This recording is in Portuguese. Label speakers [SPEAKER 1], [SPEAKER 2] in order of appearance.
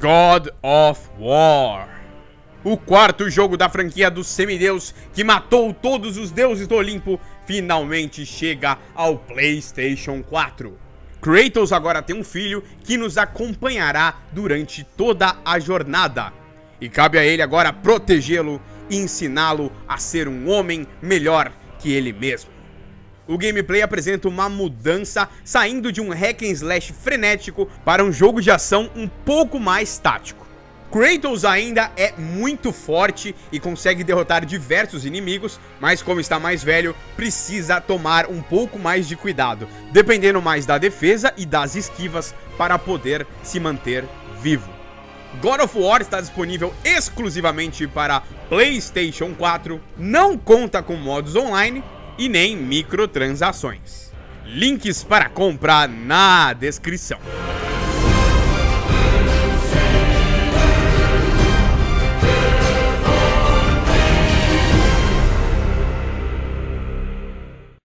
[SPEAKER 1] God of War. O quarto jogo da franquia do semideus que matou todos os deuses do Olimpo finalmente chega ao PlayStation 4. Kratos agora tem um filho que nos acompanhará durante toda a jornada. E cabe a ele agora protegê-lo e ensiná-lo a ser um homem melhor que ele mesmo. O gameplay apresenta uma mudança saindo de um hack and slash frenético para um jogo de ação um pouco mais tático. Kratos ainda é muito forte e consegue derrotar diversos inimigos, mas como está mais velho, precisa tomar um pouco mais de cuidado, dependendo mais da defesa e das esquivas para poder se manter vivo. God of War está disponível exclusivamente para PlayStation 4, não conta com modos online e nem microtransações. Links para compra na descrição.